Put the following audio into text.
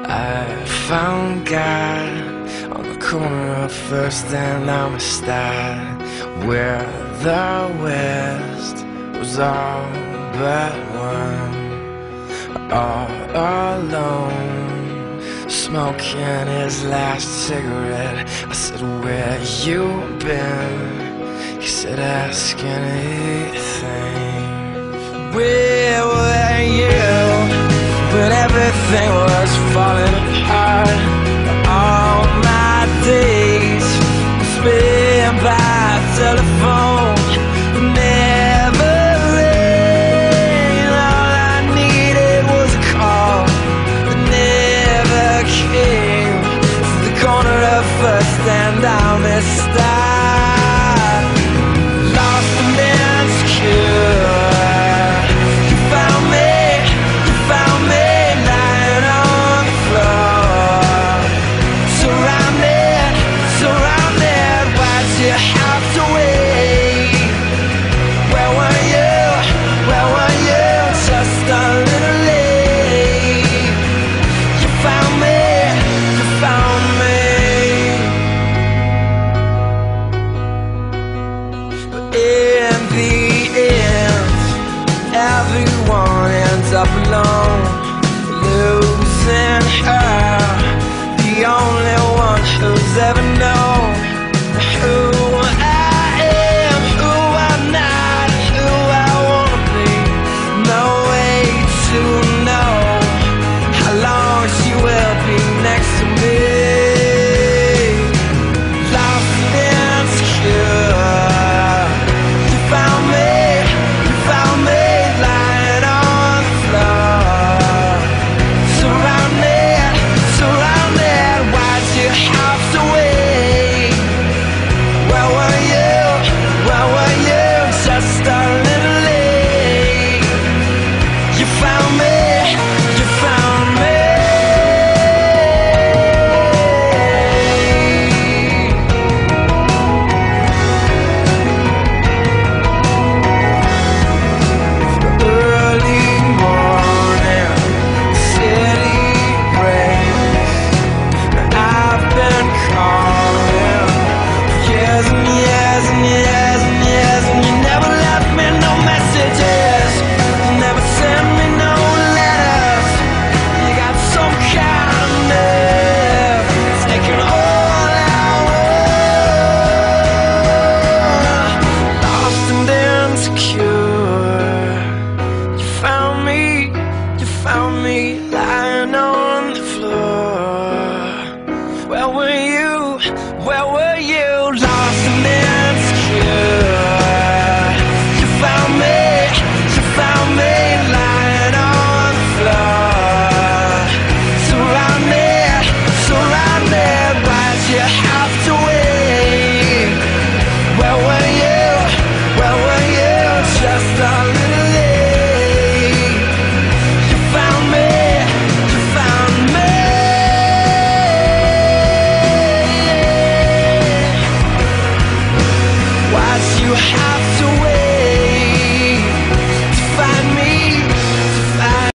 I found God on the corner of First and Amistad, where the West was all but one. All alone, smoking his last cigarette. I said, where you been? He said, ask anything. Where were you when everything was